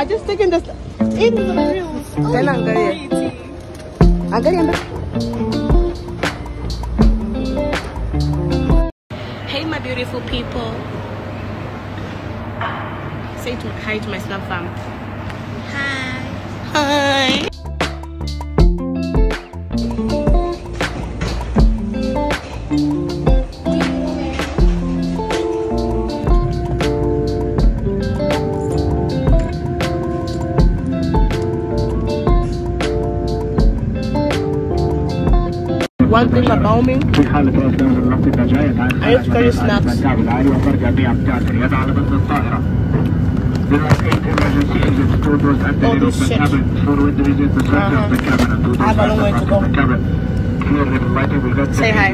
just taken this. It is the reels. Hey, my beautiful people. Say hi to my snap fam. Hi. Hi. One thing about me, I need to carry snacks. All this shit. I have a long way to go. Say hi.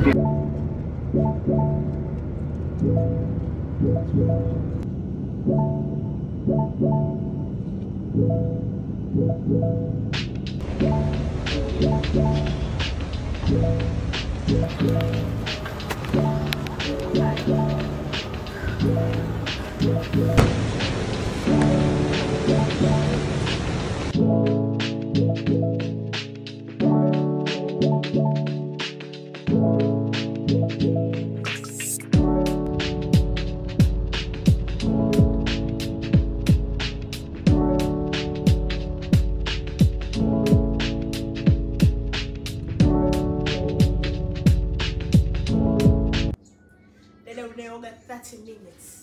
They all got 30 minutes.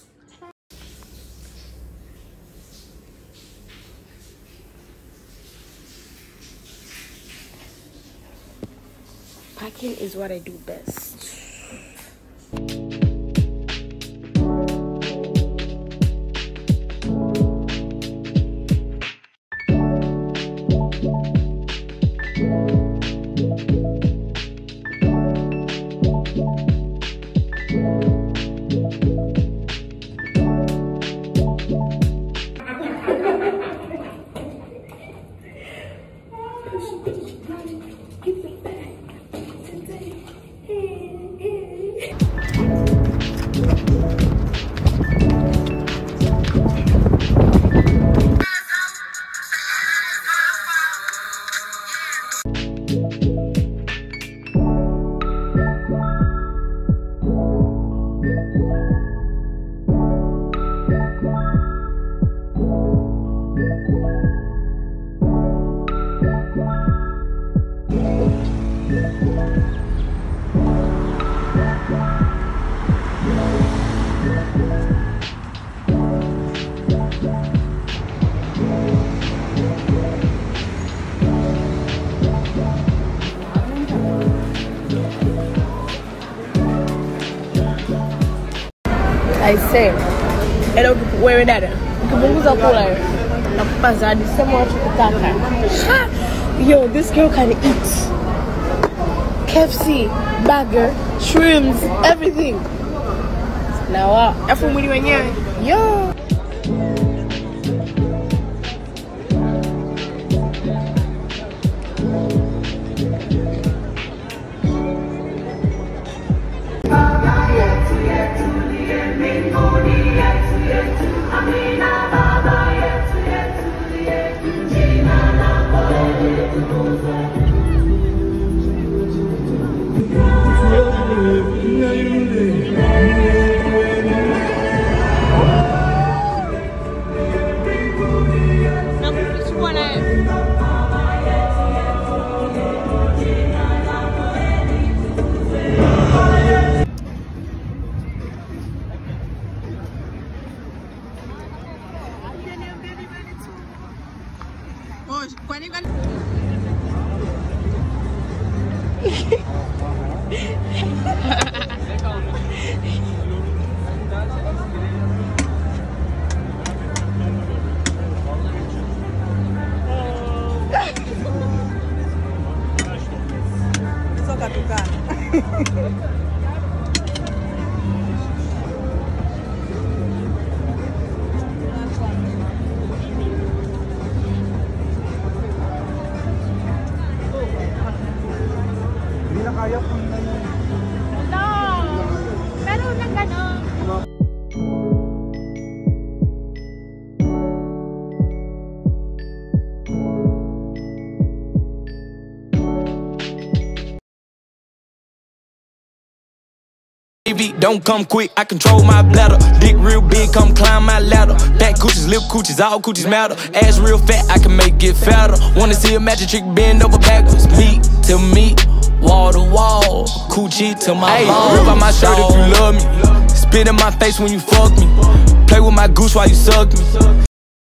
Packing is what I do best. I say, hello, where is that? Yo, this girl can eat KFC, burger, shrimps, everything. Now, yo. Don't come quick, I control my bladder. Dick real big, come climb my ladder. Back coochies, lip coochies, all coochies matter. Ass real fat, I can make it fatter. Wanna see a magic trick bend over backwards. Meat to meat, wall to wall, coochie to my balls. Rip out my shirt if you love me. Spit in my face when you fuck me. Play with my goose while you suck me.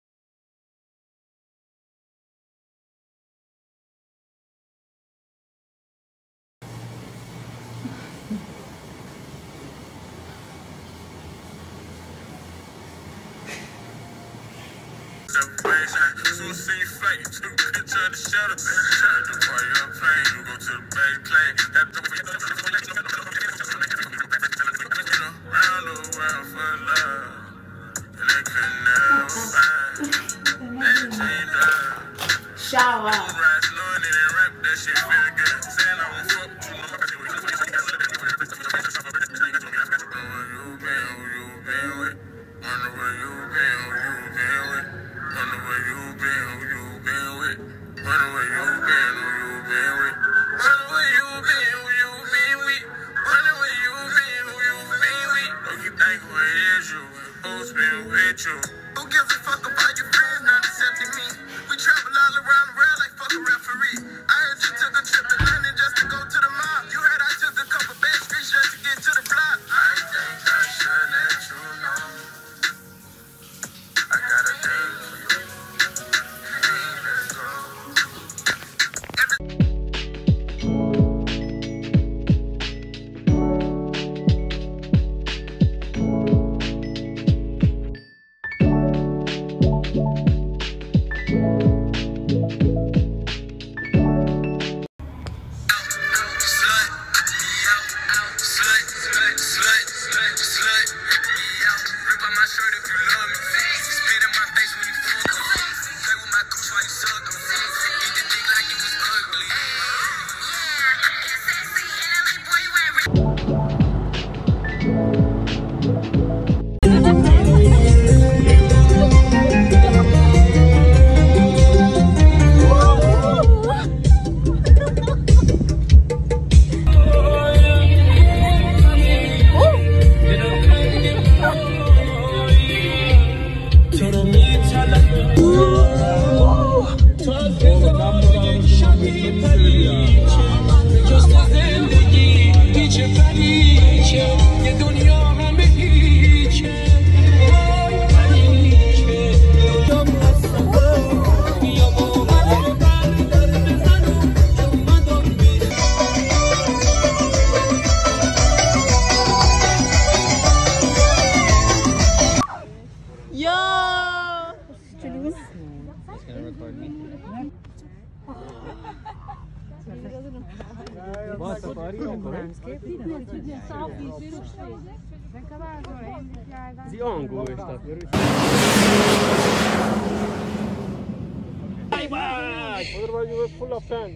Shower. Who gives a fuck about your friends not accepting me? We travel all around the world like fuck a referee. I heard you took a trip to London just to go to the mall. You heard I took a couple bad streets just to get to the block. I think I should let you know I got a thing for you. Hey, let's go. Otherwise you were full of sand.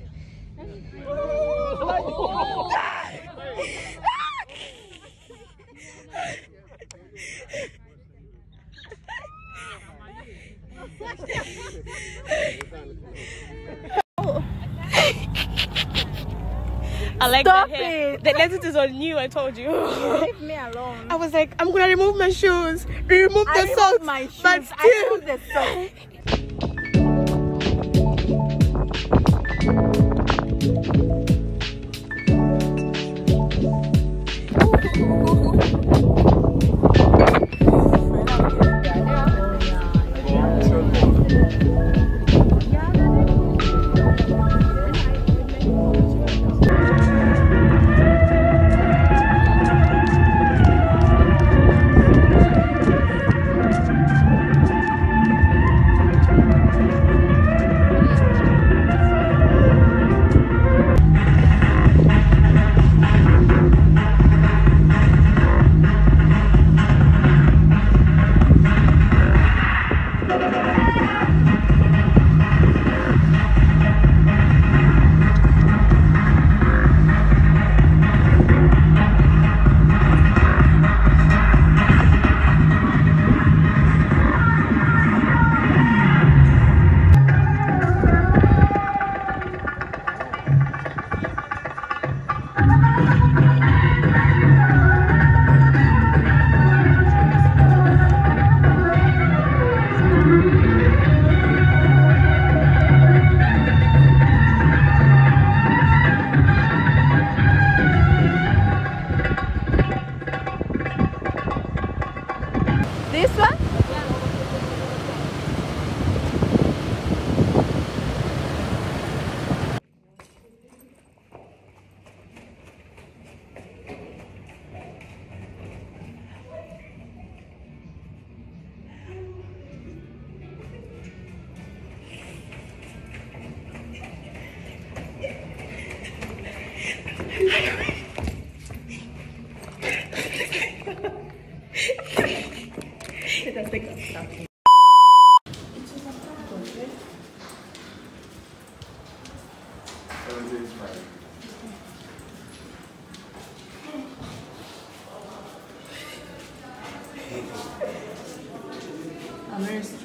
I like Stop that hair. it. The lenses is on you, I told you. Leave me alone. I was like, I'm gonna remove my shoes, remove the I socks, removed my shoes. but I still. removed the socks.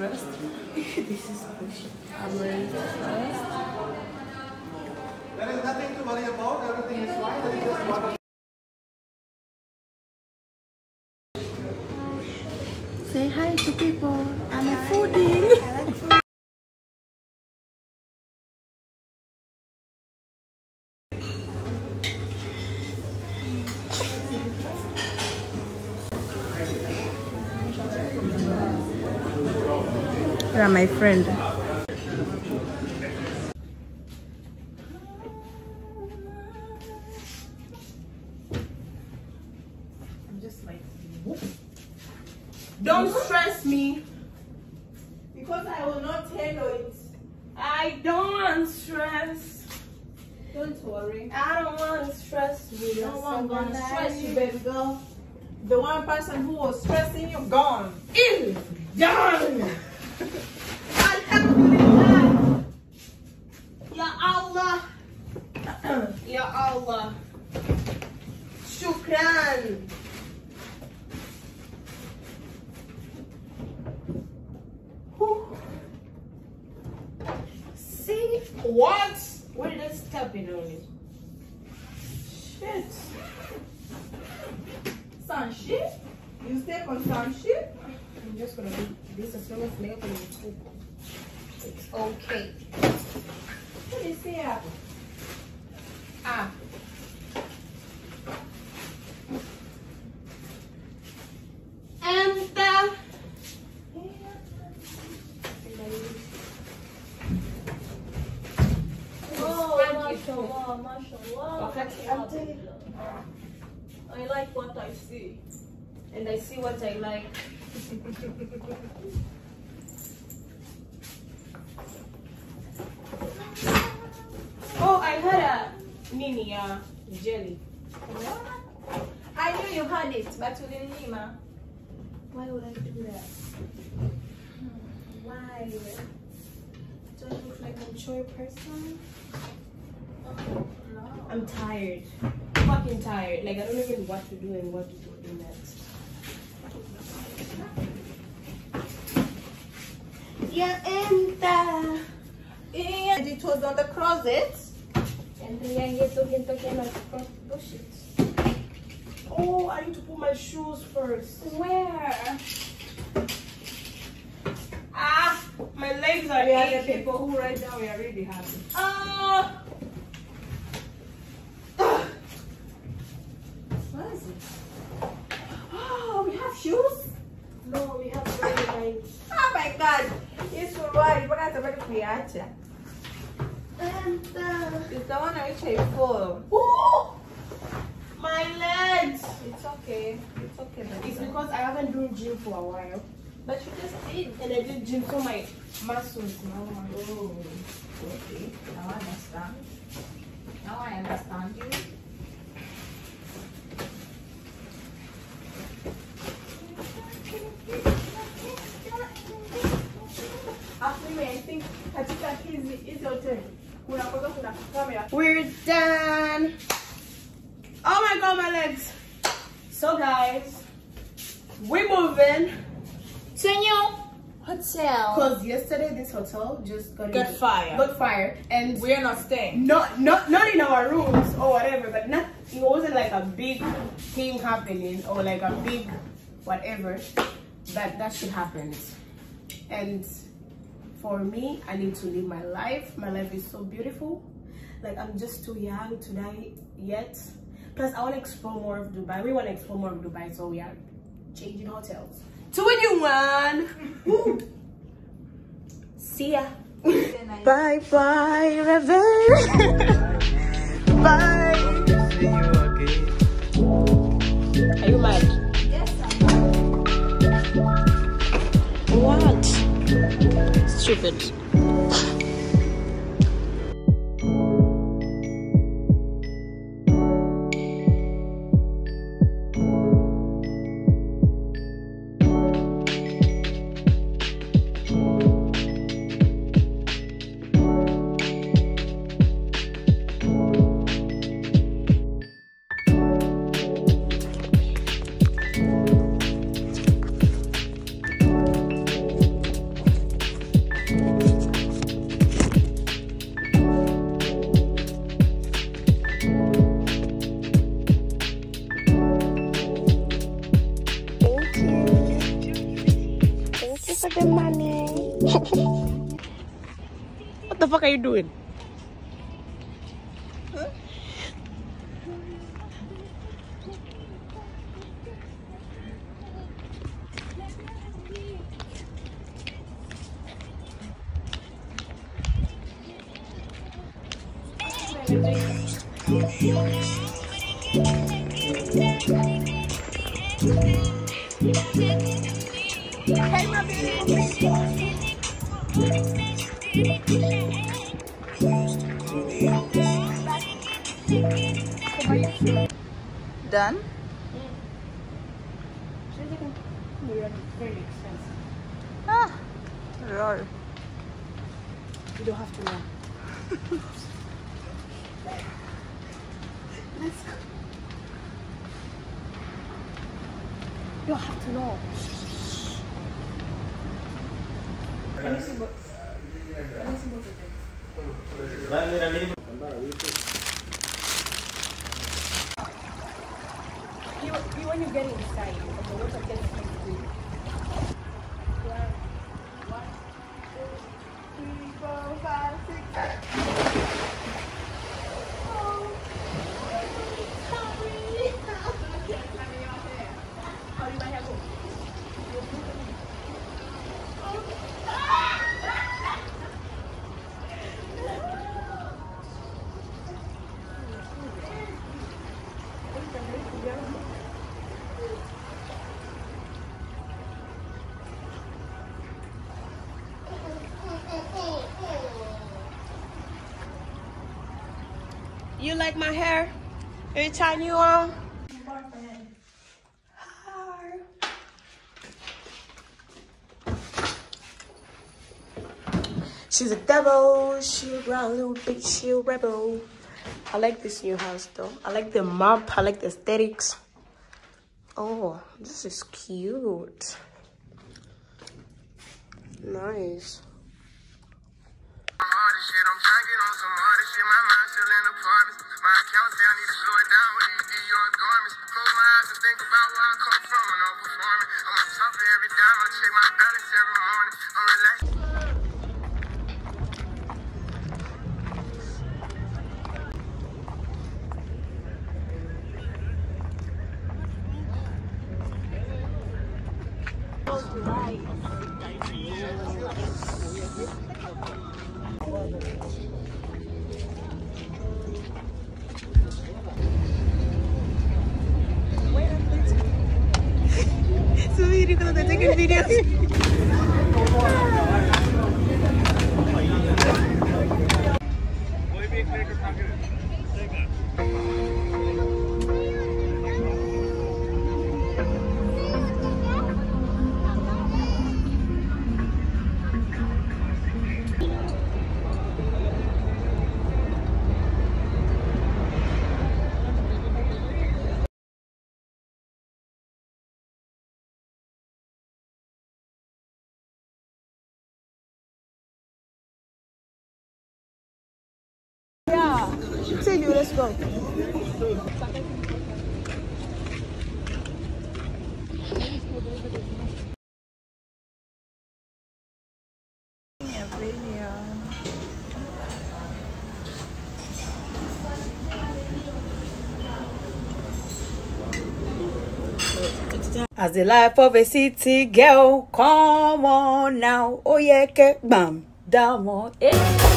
stressed? This is bullshit. I'm really stressed. There is nothing to worry about. Everything is fine. There is just water. Say hi to people. I'm a foodie. You're my friend. I'm just like, whoop. Don't stress me. Because I will not handle it. I don't want stress. Don't worry. I don't want to stress you. No one gonna stress you, baby girl. The one person who was stressing you, gone. Is done. Alhamdulillah. Ya Allah. Ya Allah. Shukran. Whew. See what? Where did I step in on it? Shit. Some shit? You step on some shit? I'm just gonna do this as long as I'm able to cook. It's okay. What is here? Ah. And mashallah, mashallah. Okay. I like what I see. And I see what I like. Oh, I had a mini jelly. I knew you had it, but you didn't eat, ma. Why would I do that? Why? Do I look like a joy person? No. I'm tired. Fucking tired. Like I don't even know what to do and what to do next. Yeah, And it was on the closet. and then I get to push it. Oh, I need to put my shoes first. Where? Ah, my legs are We are the aching. people who right now we are really happy. What is it? Oh, we have shoes? No, we have very nice. Oh my god. It's for what? What are the creature? And It's the one I which I fall. oh, my legs. It's okay. It's okay. It's because I haven't done gym for a while. But you just did. And I did gym for my muscles now. Oh, okay. Now I understand. Now I understand you. Actually, I think katika hizi hotel kuna camera. We're done. Oh my god, my legs. So guys, we're moving to a new hotel. Because yesterday this hotel just got fire. And We are not staying. not in our rooms or whatever, but not it wasn't like a big thing happening or like a big whatever, but that shit happened. And for me, I need to live my life. My life is so beautiful. Like I'm just too young to die yet. Plus I want to explore more of Dubai. We want to explore more of Dubai, so we are changing hotels to a new one. Woo. See ya. Bye bye, Reverend. Bye. See you again. Are you mad? Yes, I'm What? Stupid. got the money. What the fuck are you doing? Huh? Hey, my Done? Very expensive. Ah, roll. You don't have to know. Let's go. You don't have to know. Let me see what. Let me see what it is. You when you get inside, okay, what I get to do. 1, 2, 3, 4, 5, 6. You like my hair? Every time you on? She's a devil, she a brown little bitch, she a rebel. I like this new house though. I like the map, I like the aesthetics. Oh, this is cute. Nice. They're taking videos. Say you, let's go. As the life of a city girl, come on now. Oh yeah, bam, down on it.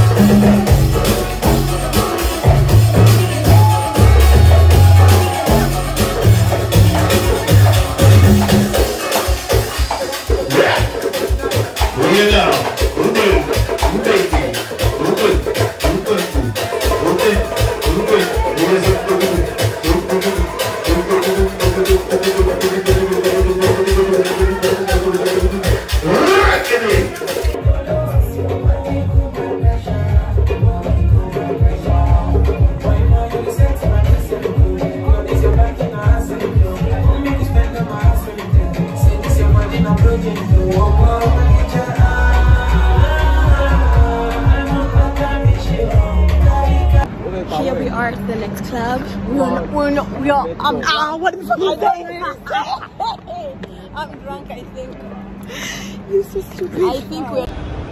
Here we are at the next club. We are, what the fuck is that? I'm drunk, I think. This is stupid. I think we're...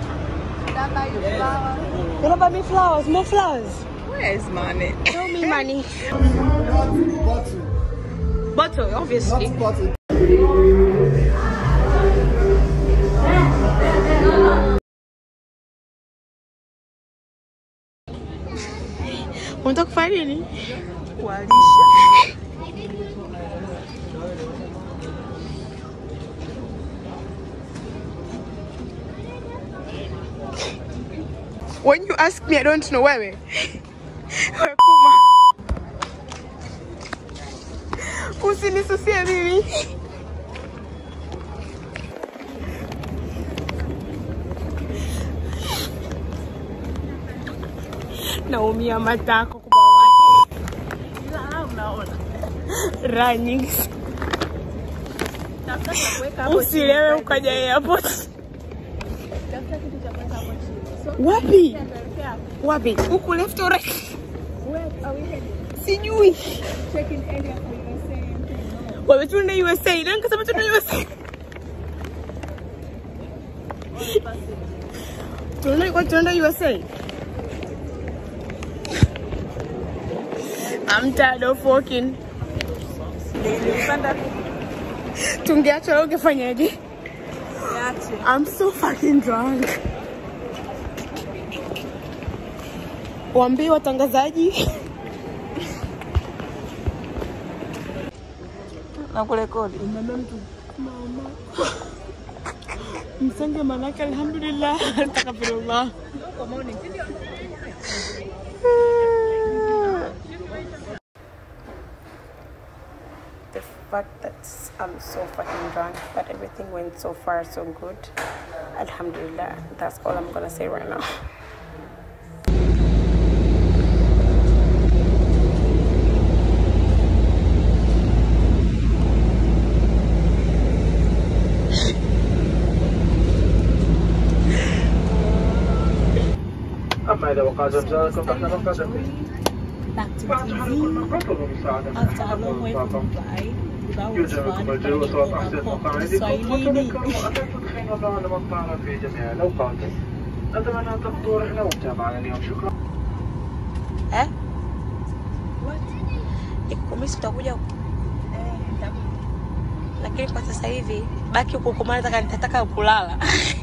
What about me flowers? More flowers. Where's money? Show me money. Bottle. Bottle, obviously. Not bottle. Unataka kufanya nini? Walisha. When you ask me, I don't know wewe. Wewe kuma. Usinisusie mimi. Naumia matako kwa watu. Ila unaona. Running. Tafuta cha kuweka hapo. Usilewe ukaja airport. Tafuta kitu cha kuweka hapo chini. So, Wapi? tunaelekea. Wapi? Huku left or right? Where are we heading? Sijui. Check-in area for USA. Wewe tunaenda USA. Nani kasema tunaenda USA? Tunaenda USA. I'm tired of walking. Tungeacha wewe ungefanyaje? I'm so fucking drunk. Waambie watangazaji. Na kurekodi. Mama. Msenge manake alhamdulillah. Astaghfirullah. The fact that I'm so fucking drunk, but everything went so far so good. Alhamdulillah. That's all I'm gonna say right now. أما إذا وقع زلزالكم فإحنا ننقذكم. Back to فأنتم قبلوا مساعدة after a long way from Dubai. يلزمكم الجلوس وتحسين مقاعدكم وتذكروا أن تدخلوا الله لمن في جميع الأوقات. أتمنى أن تقضوا رحلة ممتعة معنا اليوم. شكرا. Eh? What? Nikumisi utakuja huko. Lakini kwa sasa hivi baki huko kwa maana nitataka kulala.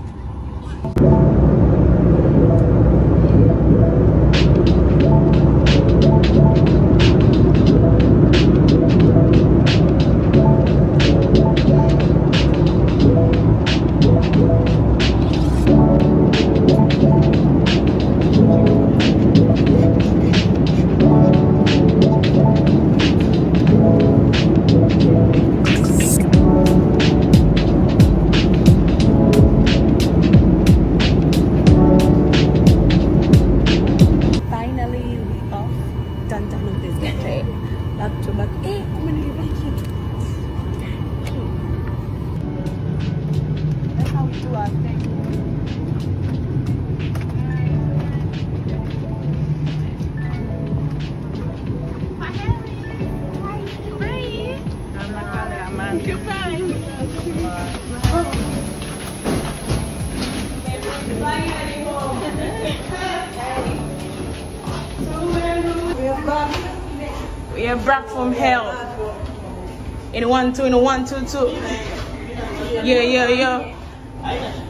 We are back from hell. In a 1 2 in a 1 2 2. Yeah.